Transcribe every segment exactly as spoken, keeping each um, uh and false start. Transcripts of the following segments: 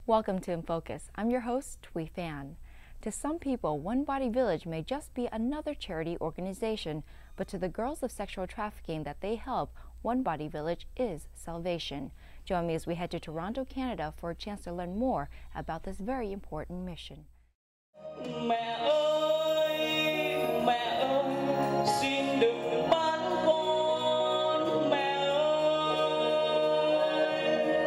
Welcome to In Focus. I'm your host, Thuy Phan. To some people, One Body Village may just be another charity organization, but to the girls of sexual trafficking that they help, One Body Village is salvation. Join me as we head to Toronto, Canada for a chance to learn more about this very important mission. Mẹ ơi, mẹ ơi, xin đừng bán con, mẹ ơi.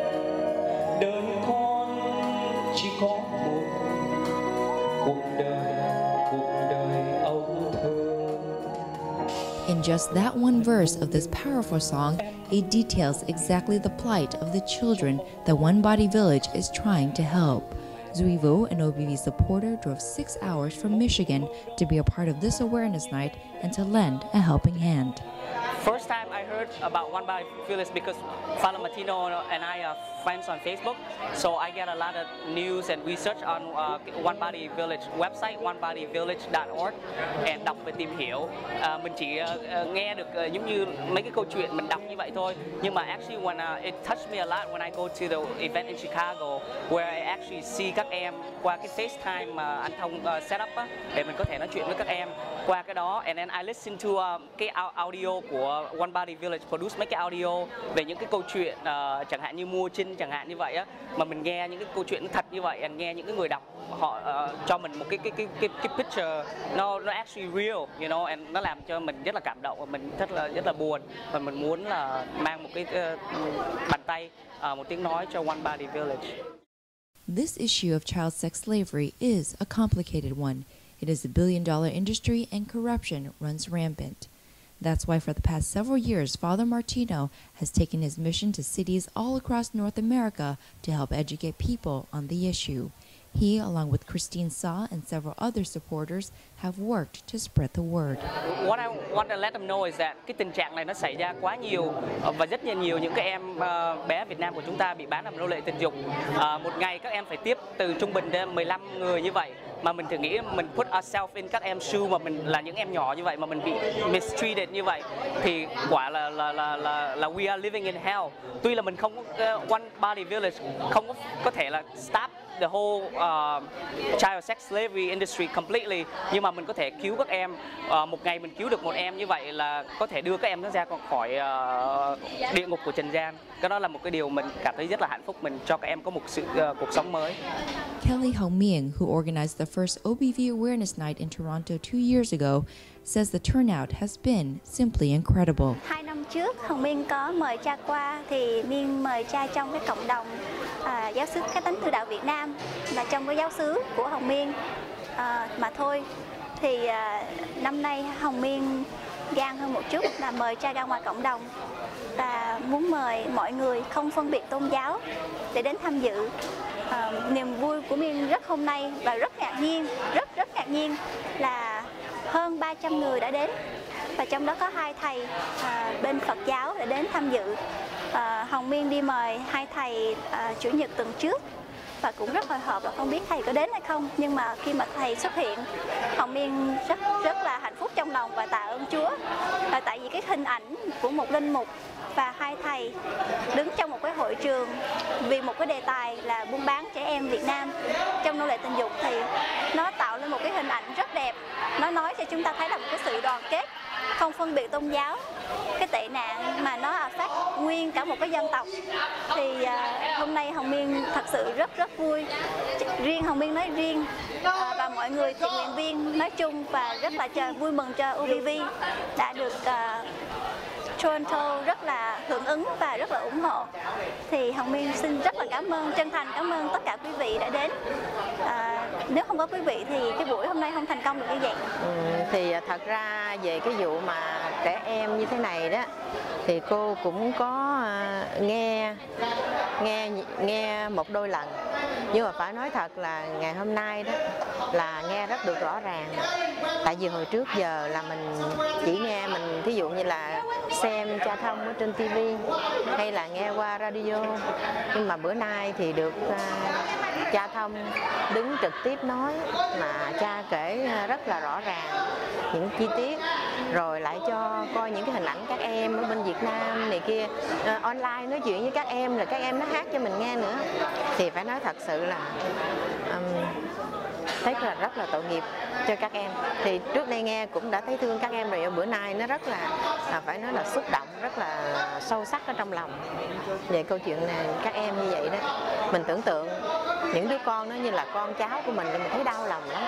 Đời con chỉ có một cuộc đời, cuộc đời âu thơ. In just that one verse of this powerful song, it details exactly the plight of the children that One Body Village is trying to help. Duy Vu, an O B V supporter, drove six hours from Michigan to be a part of this awareness night and to lend a helping hand. First time I heard about One Body Village because Father Martino and I are friends on Facebook, so I get a lot of news and research on uh, One Body Village website, one body village dot org, and đọc và tìm hiểu. Uh, mình chỉ uh, nghe được uh, giống như mấy cái câu chuyện mình đọc như vậy thôi. Nhưng mà actually when uh, it touched me a lot when I go to the event in Chicago, where I actually see các em qua cái FaceTime mà anh Thông uh, set up á, để mình có thể nói chuyện với các em qua cái đó. And then I listen to uh, cái audio của One Body Village produce mấy cái audio về những cái câu chuyện uh, chẳng hạn như mua chinh chẳng hạn như vậy á, mà mình nghe những cái câu chuyện thật như vậy, and nghe những cái người đọc họ uh, cho mình một cái cái cái cái, cái picture nó nó actually real, you know, and nó làm cho mình rất là cảm động và mình rất là rất là buồn, và mình muốn là mang một cái uh, bàn tay, uh, một tiếng nói cho One Body Village. This issue of child sex slavery is a complicated one. It is a billion-dollar industry and corruption runs rampant. That's why for the past several years, Father Martino has taken his mission to cities all across North America to help educate people on the issue. He, along with Christine Saw and several other supporters, have worked to spread the word. What I want to let them know is that cái tình trạng này nó xảy ra quá nhiều và rất là nhiều những cái em uh, bé Việt Nam của chúng ta bị bán làm nô lệ tình dục. Uh, một ngày các em phải tiếp từ trung bình đến mười lăm người như vậy. Mà mình thử nghĩ mình put ourselves in các em shoe mà mình là những em nhỏ như vậy mà mình bị mistreated như vậy thì quả là là là là là we are living in hell. Tuy là mình không có uh, One Body Village không có có thể là stop the whole uh, child sex slavery industry completely, nhưng mà mình có thể cứu các em. Uh, một ngày mình cứu được một em như vậy là có thể đưa các em nó ra khỏi uh, địa ngục của trần gian. Cái đó là một cái điều mình cảm thấy rất là hạnh phúc, mình cho các em có một sự uh, cuộc sống mới. Kelly Hồng Mieng, who organized the first O B V Awareness Night in Toronto two years ago, says the turnout has been simply incredible. Hai năm trước, Hồng Mieng có mời cha qua, thì Mieng mời cha trong cái cộng đồng à, giáo xứ Các Thánh Thư Đạo Việt Nam và trong cái giáo xứ của Hồng Mieng à, mà thôi. Thì à, năm nay Hồng Mieng gan hơn một chút là mời cha ra ngoài cộng đồng và muốn mời mọi người không phân biệt tôn giáo để đến tham dự. À, niềm vui của Mieng rất hôm nay và rất ngạc nhiên, rất rất ngạc nhiên là hơn ba trăm người đã đến, và trong đó có hai thầy à, bên Phật giáo để đến tham dự. À, Hồng Mieng đi mời hai thầy à, chủ nhật tuần trước và cũng rất hồi hộp là không biết thầy có đến hay không, nhưng mà khi mà thầy xuất hiện, Hồng Mieng rất rất là hạnh phúc trong lòng và tạ ơn Chúa. À, tại vì cái hình ảnh của một linh mục và hai thầy đứng trong một cái hội trường vì một cái đề tài là buôn bán trẻ em Việt Nam trong nô lệ tình dục, thì nó tạo lên một cái hình ảnh rất đẹp. Nó nói cho chúng ta thấy là một cái sự đoàn kết, không phân biệt tôn giáo, cái tệ nạn mà nó affect nguyên cả một cái dân tộc. Thì à, hôm nay Hồng Mieng thật sự rất rất vui, riêng Hồng Mieng nói riêng à, và mọi người thiện nguyện viên nói chung, và rất là chờ, vui mừng cho O B V đã được à, Toronto rất là hưởng ứng và rất là ủng hộ. Thì Hồng Mieng xin rất là cảm ơn, chân thành cảm ơn tất cả quý vị đã đến. À, nếu không có quý vị thì cái buổi hôm nay không thành công được như vậy. Ừ, thì thật ra về cái vụ mà trẻ em như thế này đó, thì cô cũng có uh, nghe nghe nghe một đôi lần, nhưng mà phải nói thật là ngày hôm nay đó là nghe rất được rõ ràng. Tại vì hồi trước giờ là mình chỉ nghe, mình thí dụ như là xem Cha Thông ở trên ti vi hay là nghe qua radio. Nhưng mà bữa nay thì được uh, cha Thông đứng trực tiếp nói, mà cha kể rất là rõ ràng những chi tiết, rồi lại cho coi những cái hình ảnh các em ở bên Việt Nam này kia, uh, online nói chuyện với các em, rồi các em nó hát cho mình nghe nữa. Thì phải nói thật sự là um, thấy là rất là tội nghiệp cho các em. Thì trước đây nghe cũng đã thấy thương các em rồi, bữa nay nó rất là, là phải nói là xúc động, rất là sâu sắc ở trong lòng về câu chuyện này các em như vậy đó. Mình tưởng tượng những đứa con nó như là con cháu của mình thì mình thấy đau lòng lắm.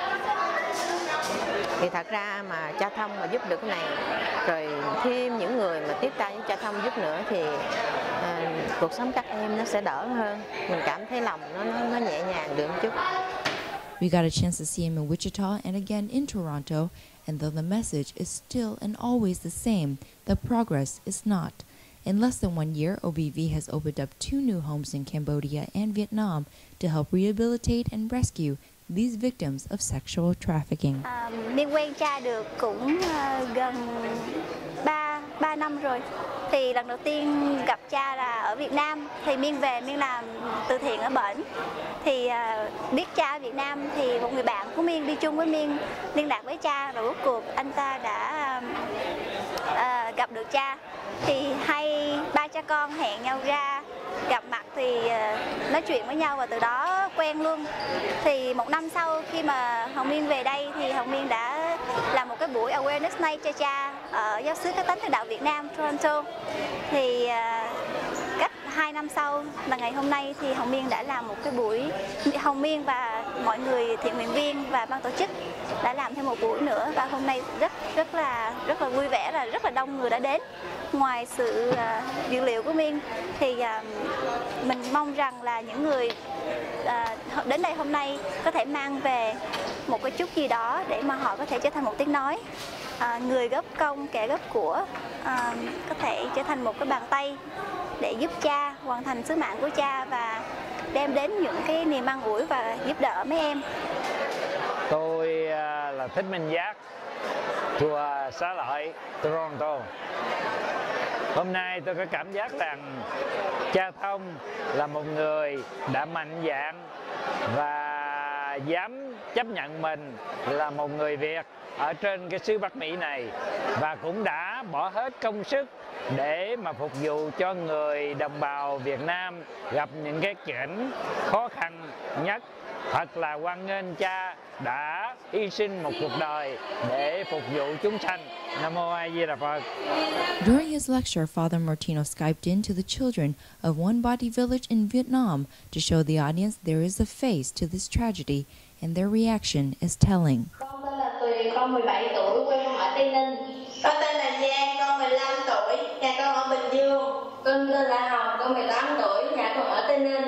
Thì thật ra mà cha Thông mà giúp được cái này, rồi thêm những người mà tiếp tay với cha Thông giúp nữa thì à, cuộc sống các em nó sẽ đỡ hơn. Mình cảm thấy lòng nó nó, nó nhẹ nhàng được một chút. We got a chance to see him in Wichita and again in Toronto, and though the message is still and always the same, the progress is not. In less than one year, O B V has opened up two new homes in Cambodia and Vietnam to help rehabilitate and rescue these victims of sexual trafficking. À, Miên quen cha được cũng uh, gần ba ba năm rồi. Thì lần đầu tiên gặp cha là ở Việt Nam, thì Miên về Miên làm từ thiện ở bển. Thì uh, biết cha ở Việt Nam thì một người bạn của Miên đi chung với Miên liên lạc với cha, rồi rốt cuộc anh ta đã uh, uh, gặp được cha. Thì hai ba cha con hẹn nhau ra gặp mặt thì uh, nói chuyện với nhau và từ đó quen luôn. Thì một năm sau khi mà Hồng Miên về đây thì Hồng Miên đã làm một cái buổi awareness night cho cha ở giáo xứ Các Thánh Từ Đạo Việt Nam Toronto. Thì uh, cách hai năm sau là ngày hôm nay thì Hồng Miên đã làm một cái buổi, Hồng Miên và mọi người thiện nguyện viên và ban tổ chức đã làm thêm một buổi nữa, và hôm nay rất rất là rất là vui vẻ, là rất là đông người đã đến. Ngoài sự uh, dự liệu của Miên thì uh, mình mong rằng là những người uh, đến đây hôm nay có thể mang về một cái chút gì đó để mà họ có thể trở thành một tiếng nói. Uh, người góp công, kẻ góp của uh, có thể trở thành một cái bàn tay để giúp cha hoàn thành sứ mạng của cha và đem đến những cái niềm an ủi và giúp đỡ mấy em. Tôi là Thích Minh Giác, chùa Xá Lợi, Toronto. Hôm nay tôi có cảm giác rằng cha Thông là một người đã mạnh dạn và dám chấp nhận mình là một người Việt ở trên cái xứ Bắc Mỹ này, và cũng đã bỏ hết công sức để mà phục vụ cho người đồng bào Việt Nam gặp những cái cảnh khó khăn nhất. Thật là hoan nghênh cha đã hy sinh một cuộc đời để phục vụ chúng sanh. Nam mô A Di Đà Phật. During his lecture, Father Martino Skyped in to the children of One Body Village in Vietnam to show the audience there is a face to this tragedy, and their reaction is telling. Con tên là Tuyền, con mười bảy tuổi, quê con ở Tây Ninh. Con tên là Giang, con mười lăm tuổi, nhà con ở Bình Dương. Con tên là Hồng, con mười tám tuổi, nhà con ở Tây Ninh.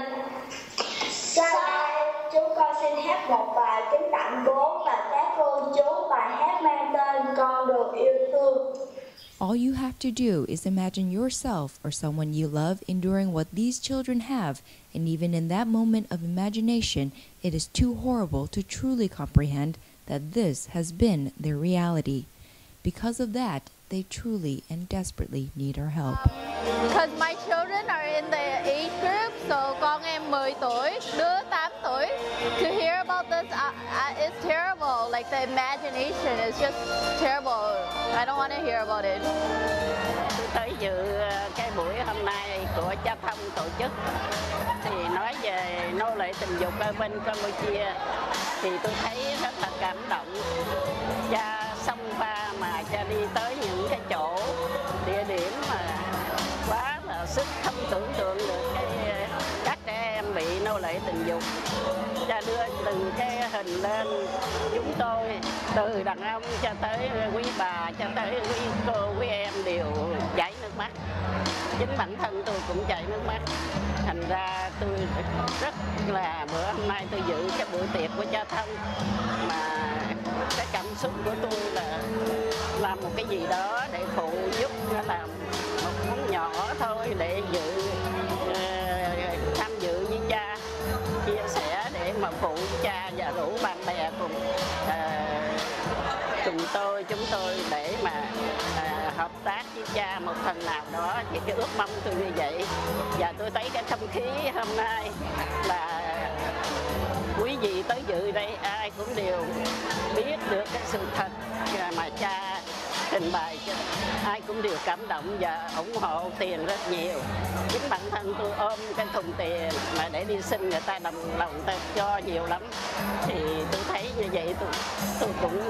Sau đây, chúng con xin hát một bài kính tặng bố và các cô chú, bài hát mang tên Con Đường Yêu Thương. All you have to do is imagine yourself or someone you love enduring what these children have, and even in that moment of imagination, it is too horrible to truly comprehend that this has been their reality. Because of that, they truly and desperately need our help. Because my children are in the age group, so con em mười tuổi, đứa tám tuổi. To hear about this, uh, uh, it's terrible. Like the imagination is just terrible. I don't want to hear about it. Tôi tới dự cái buổi hôm nay của cha Thông tổ chức thì nói về nô lệ tình dục ở bên Campuchia, thì tôi thấy rất là cảm động. Cha xông pha mà cha đi tới những cái chỗ địa điểm mà quá là sức không tưởng tượng được cái các trẻ em bị nô lệ tình dục. Cha đưa từng cái hình lên, chúng tôi từ đàn ông cho tới quý bà cho tới quý cô quý em đều chảy nước mắt. Chính bản thân tôi cũng chảy nước mắt. Thành ra tôi rất là bữa hôm nay tôi dự cái buổi tiệc của cha Thông, mà cái cảm xúc của tôi là làm một cái gì đó để phụ giúp, làm một món nhỏ thôi để dự uh, tham dự với cha, chia sẻ để mà phụ cha và rủ bạn bè cùng uh, cùng tôi chúng tôi để mà uh, hợp tác với cha một phần nào đó, thì cái ước mong tôi như vậy. Và tôi thấy cái không khí hôm nay là quý vị tới dự đây ai cũng đều biết được cái sự thật mà cha trình bày, cho ai cũng đều cảm động và ủng hộ tiền rất nhiều. Chính bản thân tôi ôm cái thùng tiền mà để đi xin người ta đồng lòng ta cho nhiều lắm, thì tôi thấy như vậy tôi tôi cũng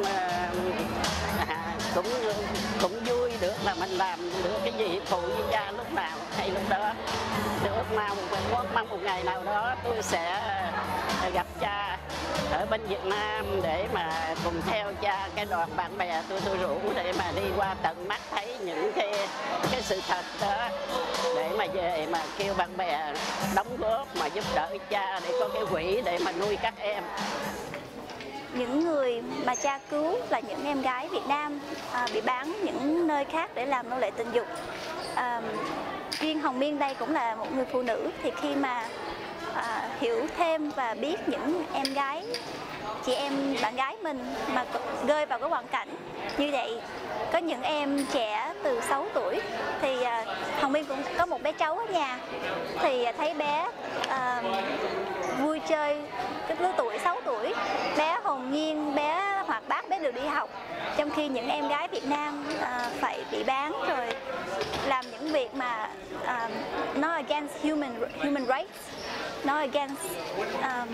à, cũng cũng vui được là mình làm được cái gì phụ với cha lúc nào hay lúc đó. Tôi ước mong ước mong một ngày nào đó tôi sẽ gặp cha ở bên Việt Nam để mà cùng theo cha cái đoàn bạn bè tôi tôi rủ để mà đi qua tận mắt thấy những cái cái sự thật đó, để mà về mà kêu bạn bè đóng góp mà giúp đỡ cha để có cái quỹ để mà nuôi các em. Những người mà cha cứu là những em gái Việt Nam à, bị bán những nơi khác để làm nô lệ tình dục. À, riêng Hồng Miên đây cũng là một người phụ nữ, thì khi mà à, hiểu thêm và biết những em gái, chị em bạn gái mình mà rơi vào cái hoàn cảnh như vậy, có những em trẻ từ sáu tuổi, thì à, Hồng Miên cũng có một bé cháu ở nhà, thì thấy bé à, vui chơi cái lứa tuổi sáu tuổi, bé hồn nhiên, bé hoạt bát, bé được đi học, trong khi những em gái Việt Nam à, phải bị bán rồi làm những việc mà à, nó against human human rights, nó against um,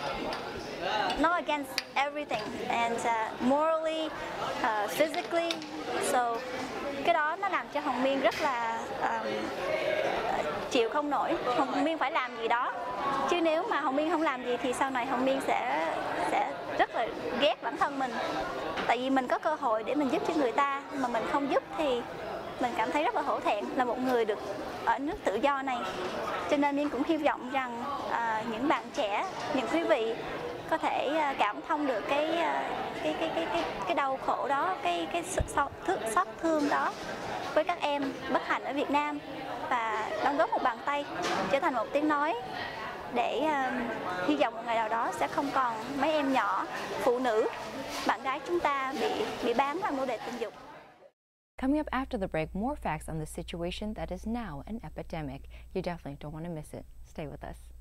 nó against everything and uh, morally, uh, physically, so cái đó nó làm cho Hồng Miên rất là um, chịu không nổi. Hồng Miên phải làm gì đó, chứ nếu mà Hồng Miên không làm gì thì sau này Hồng Miên sẽ sẽ rất là ghét bản thân mình, tại vì mình có cơ hội để mình giúp cho người ta mà mình không giúp thì mình cảm thấy rất là hổ thẹn là một người được ở nước tự do này. Cho nên Miên cũng hy vọng rằng à, những bạn trẻ, những quý vị có thể à, cảm thông được cái, à, cái cái cái cái cái đau khổ đó, cái cái xót xót thương đó với các em bất hạnh ở Việt Nam, và đóng góp một bàn tay trở thành một tiếng nói để uh, hy vọng một ngày nào đó sẽ không còn mấy em nhỏ, phụ nữ, bạn gái chúng ta bị bị bán làm nô lệ tình dục. Coming up after the break, more facts on the situation that is now an epidemic. You definitely don't want to miss it. Stay with us.